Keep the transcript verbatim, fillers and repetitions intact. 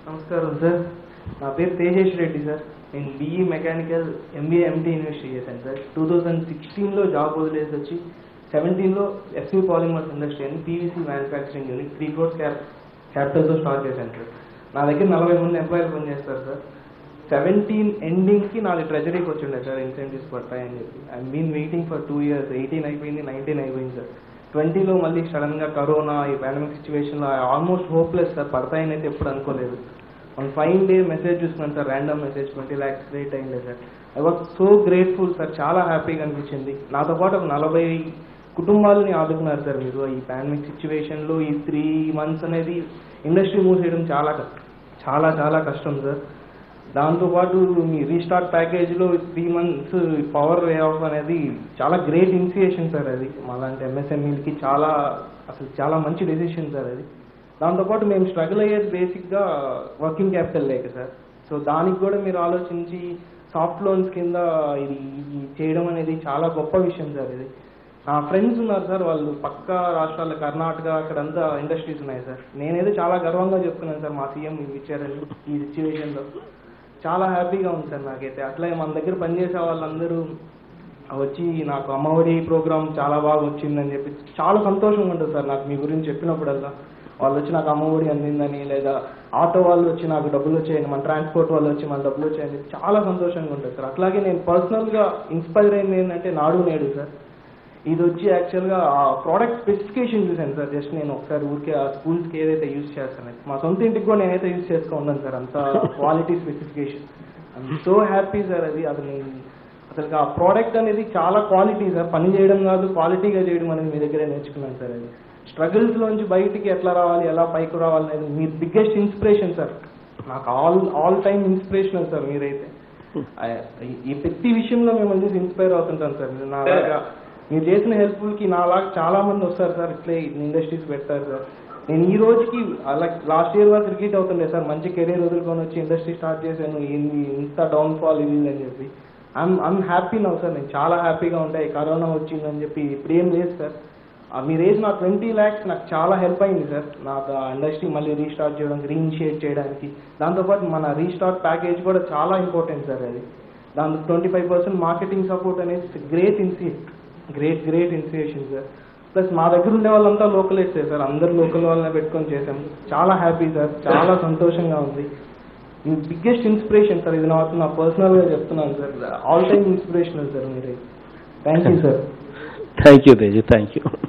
నమస్కారం సార్, నా పేరు తేజేష్ రెడ్డి సార్. నేను బీఈ మెకానికల్ ఎంబీఏ ఎంటీ ఇన్వెస్ట్ చేశాను సార్. టూ థౌజండ్ సిక్స్టీన్లో జాబ్ వదిలేసి వచ్చి సెవెంటీన్లో ఎస్వి పాలిమర్స్ ఇండస్ట్రీ అని PVC manufacturing unit three crores cap క్యాపిటల్తో స్టార్ట్ చేశాను సార్. నా దగ్గర నలభై మంది ఎంప్లాయీలు పనిచేస్తారు సార్. సెవెంటీన్ ఎండింగ్కి నాలుగు ట్రెజరీకి వచ్చిండే సార్, ఇన్సెంటివ్స్ పడతాయని చెప్పి. I been waiting for two years. Eighteen అయిపోయింది, నైన్టీన్ అయిపోయింది సార్. ట్వంటీలో మళ్ళీ సడన్గా కరోనా, ఈ పాండమిక్ సిచ్యువేషన్లో ఆల్మోస్ట్ హోప్లెస్ సార్. పడతాయని అయితే ఎప్పుడు అనుకోలేదు. వన్ ఫైవ్ డే మెసేజ్ చూసుకున్నాను sir, random message twenty lakhs create అయింది sir. I was so grateful sir, చాలా హ్యాపీగా అనిపించింది. నాతో పాటు ఒక నలభై కుటుంబాలని ఆదుకున్నారు సార్ మీరు. ఈ పాండమిక్ సిచ్యువేషన్లో ఈ త్రీ మంత్స్ అనేది ఇండస్ట్రీ మూవ్ చేయడం చాలా చాలా చాలా కష్టం సార్. దాంతోపాటు మీ రీస్టార్ట్ ప్యాకేజ్లో three months power waive off అనేది చాలా గ్రేట్ ఇనిషియేషన్ సార్. అది మాలాంటి ఎంఎస్ఎంఈలకి చాలా అసలు చాలా మంచి డెసిషన్ సార్ అది. దాంతోపాటు మేము స్ట్రగుల్ అయ్యేది బేసిక్గా వర్కింగ్ క్యాపిటల్ లేక సార్. సో దానికి కూడా మీరు ఆలోచించి సాఫ్ట్ లోన్స్ కింద ఇది చేయడం అనేది చాలా గొప్ప విషయం సార్. ఇది నా ఫ్రెండ్స్ ఉన్నారు సార్, వాళ్ళు పక్క రాష్ట్రాల్లో కర్ణాటక అక్కడంతా ఇండస్ట్రీస్ ఉన్నాయి సార్. నేనైతే చాలా గర్వంగా చెప్తున్నాను సార్, మా సీఎం ఇవి ఇచ్చారని. ఈ సిచ్యువేషన్లో చాలా హ్యాపీగా ఉంది సార్ నాకైతే. అట్లాగే మన దగ్గర పనిచేసే వాళ్ళందరూ వచ్చి నాకు అమ్మఒడి ప్రోగ్రామ్ చాలా బాగా వచ్చిందని చెప్పి చాలా సంతోషంగా ఉంటుంది సార్ నాకు మీ గురించి చెప్పినప్పుడల్లా. వాళ్ళు వచ్చి నాకు అమ్మఒడి అందిందని, లేదా ఆటో వాళ్ళు వచ్చి నాకు డబ్బులు వచ్చాయని, మన ట్రాన్స్పోర్ట్ వాళ్ళు వచ్చి మన డబ్బులు వచ్చాయని చాలా సంతోషంగా ఉంటుంది సార్. అట్లాగే నేను పర్సనల్గా ఇన్స్పైర్ అయింది ఏంటంటే నాడు నేడు సార్. ఇది వచ్చి యాక్చువల్గా ఆ ప్రోడక్ట్ స్పెసిఫికేషన్ చూశాను సార్. జస్ట్ నేను ఒకసారి ఊరికే ఆ స్కూల్స్కి ఏదైతే యూజ్ చేస్తాను, మా సొంత ఇంటికి కూడా నేనైతే యూజ్ చేసుకో ఉన్నాను సార్. అంత quality specification, I'm so happy sir. అది అది నేను అసలు ఆ ప్రోడక్ట్ అనేది చాలా క్వాలిటీ సార్. పని చేయడం కాదు, క్వాలిటీగా చేయడం అనేది మీ దగ్గరే నేర్చుకున్నాను సార్. అది స్ట్రగుల్స్లోంచి బయటికి ఎట్లా రావాలి, ఎలా పైకి రావాలి అనేది మీ బిగ్గెస్ట్ ఇన్స్పిరేషన్ సార్. నాకు all all time inspirational sir మీరైతే. ఈ ప్రతి విషయంలో మిమ్మల్ని చూసి ఇన్స్పైర్ అవుతుంటాను సార్. మీరు నాలాగా మీరు చేసిన హెల్ప్ఫుల్కి నాలాగా చాలా మంది వస్తారు సార్, ఇట్లే ఇండస్ట్రీస్ పెడతారు సార్. నేను ఈ రోజుకి అలా లాస్ట్ ఇయర్ వరకు క్రికెట్ అవుతుండే సార్, మంచి కెరీర్ వదులుకొని వచ్చి ఇండస్ట్రీ స్టార్ట్ చేశాను, ఏంది ఇంత డౌన్ఫాల్ ఇది అని చెప్పి. I'm I'm happy now sir. నేను చాలా హ్యాపీగా ఉంటాయి. కరోనా వచ్చిందని చెప్పి ఇప్పుడు ఏం లేదు సార్. మీరు వేసిన ట్వంటీ ల్యాక్స్ నాకు చాలా హెల్ప్ అయింది సార్. నాకు ఆ ఇండస్ట్రీ మళ్ళీ రీస్టార్ట్ చేయడానికి, రీఇనిషియేట్ చేయడానికి. దాంతోపాటు మన రీస్టార్ట్ ప్యాకేజ్ కూడా చాలా ఇంపార్టెంట్ సార్. అది దాంతో twenty five percent marketing support అనేది great initiate great great initiation sir. Plus మా దగ్గర ఉండే వాళ్ళంతా లోకలైజ్ సార్, అందరు లోకల్ వాళ్ళని పెట్టుకొని చేసాం. చాలా హ్యాపీ సార్, చాలా సంతోషంగా ఉంది. మీ బిగ్గెస్ట్ ఇన్స్పిరేషన్ సార్. ఇది నాకు నా పర్సనల్గా చెప్తున్నాను sir, all time inspirational sir మీరు. Thank you sir. Thank you Teju, thank you.